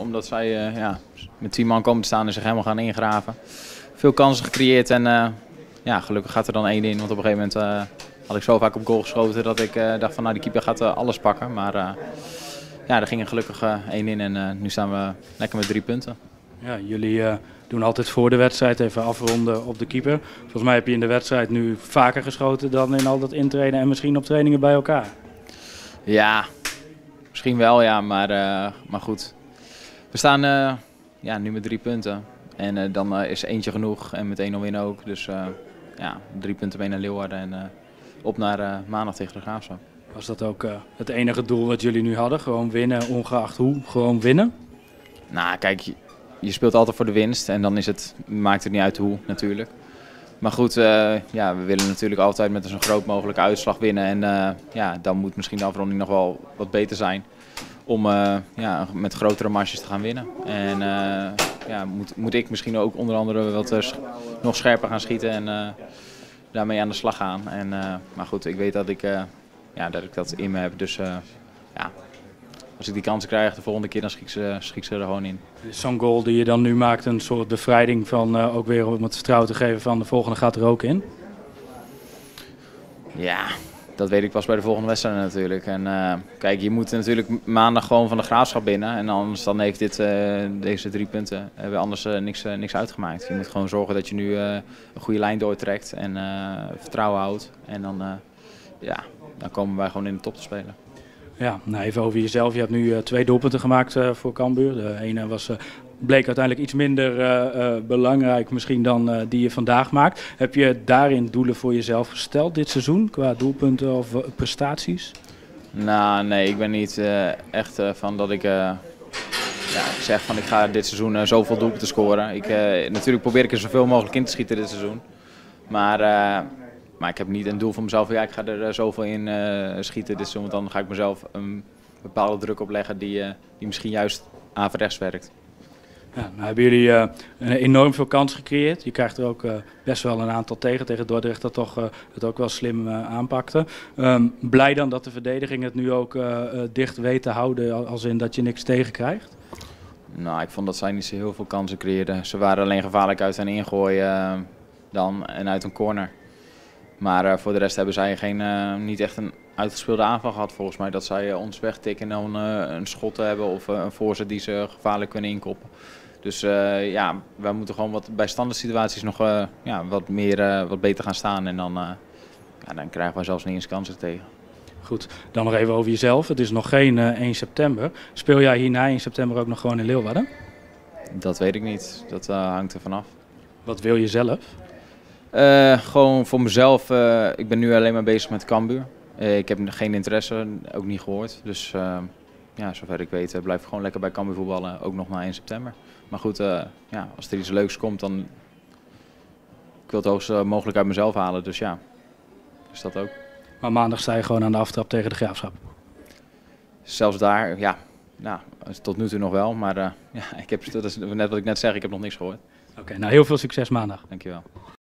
omdat zij ja, met 10 man komen te staan en zich helemaal gaan ingraven. Veel kansen gecreëerd en ja, gelukkig gaat er dan 1 in. Want op een gegeven moment had ik zo vaak op goal geschoten dat ik dacht van nou, die keeper gaat alles pakken. Maar ja, er ging er gelukkig 1 in en nu staan we lekker met 3 punten. Ja, jullie doen altijd voor de wedstrijd even afronden op de keeper. Volgens mij heb je in de wedstrijd nu vaker geschoten dan in al dat intrainen en misschien op trainingen bij elkaar. Ja, misschien wel ja, maar goed. We staan ja, nu met 3 punten en dan is eentje genoeg en met 1-0 winnen ook. Dus ja, 3 punten mee naar Leeuwarden en op naar maandag tegen de Graafschap. Was dat ook het enige doel wat jullie nu hadden? Gewoon winnen, ongeacht hoe? Gewoon winnen? Nou, kijk, je speelt altijd voor de winst en dan maakt het niet uit hoe natuurlijk. Maar goed, ja, we willen natuurlijk altijd met een zo groot mogelijke uitslag winnen. En ja, dan moet misschien de afronding nog wel wat beter zijn om ja, met grotere marges te gaan winnen. En ja, moet ik misschien ook onder andere wat nog scherper gaan schieten en daarmee aan de slag gaan. En, maar goed, ik weet dat ik dat in me heb. Dus ja, als ik die kansen krijg de volgende keer, dan schiet ze er gewoon in. Is zo'n goal die je dan nu maakt een soort bevrijding van ook weer om het vertrouwen te geven van de volgende gaat er ook in? Ja, dat weet ik pas bij de volgende wedstrijd natuurlijk. En kijk, je moet natuurlijk maandag gewoon van de Graafschap binnen. En anders dan heeft deze 3 punten hebben anders niks uitgemaakt. Je moet gewoon zorgen dat je nu een goede lijn doortrekt en vertrouwen houdt. En dan, ja, dan komen wij gewoon in de top te spelen. Ja, nou even over jezelf. Je hebt nu 2 doelpunten gemaakt voor Cambuur. De ene bleek uiteindelijk iets minder belangrijk misschien dan die je vandaag maakt. Heb je daarin doelen voor jezelf gesteld dit seizoen, qua doelpunten of prestaties? Nou, nee, ik ben niet echt van dat ik ja, zeg van ik ga dit seizoen zoveel doelpunten scoren. Natuurlijk probeer ik er zoveel mogelijk in te schieten dit seizoen. Maar ik heb niet een doel voor mezelf. Ja, ik ga er zoveel in schieten dit seizoen. Want dan ga ik mezelf een bepaalde druk opleggen die misschien juist averechts werkt. Ja, nou hebben jullie enorm veel kansen gecreëerd. Je krijgt er ook best wel een aantal tegen Dordrecht dat toch het ook wel slim aanpakte. Blij dan dat de verdediging het nu ook dicht weet te houden, als in dat je niks tegen krijgt? Nou, ik vond dat zij niet zo heel veel kansen creëerden. Ze waren alleen gevaarlijk uit een ingooi dan en uit een corner. Maar voor de rest hebben zij niet echt een uitgespeelde aanval gehad volgens mij. Dat zij ons wegtikken en dan een schot hebben of een voorzet die ze gevaarlijk kunnen inkoppen. Dus ja, wij moeten gewoon bij standaard situaties nog ja, wat beter gaan staan. En dan, ja, dan krijgen wij zelfs niet eens kansen tegen. Goed, dan nog even over jezelf. Het is nog geen 1 september. Speel jij hierna in september ook nog gewoon in Leeuwarden? Dat weet ik niet. Dat hangt er vanaf. Wat wil je zelf? Gewoon voor mezelf. Ik ben nu alleen maar bezig met Cambuur. Ik heb geen interesse, ook niet gehoord. Dus ja, zover ik weet blijf ik gewoon lekker bij Cambuur voetballen. Ook nog na 1 september. Maar goed, ja, als er iets leuks komt, dan ik wil het hoogst mogelijk uit mezelf halen. Dus ja, dus dat ook. Maar maandag sta je gewoon aan de aftrap tegen de Graafschap? Zelfs daar, ja. Nou, tot nu toe nog wel. Maar ja, dat is net wat ik net zeg, ik heb nog niks gehoord. Oké, nou heel veel succes maandag. Dankjewel.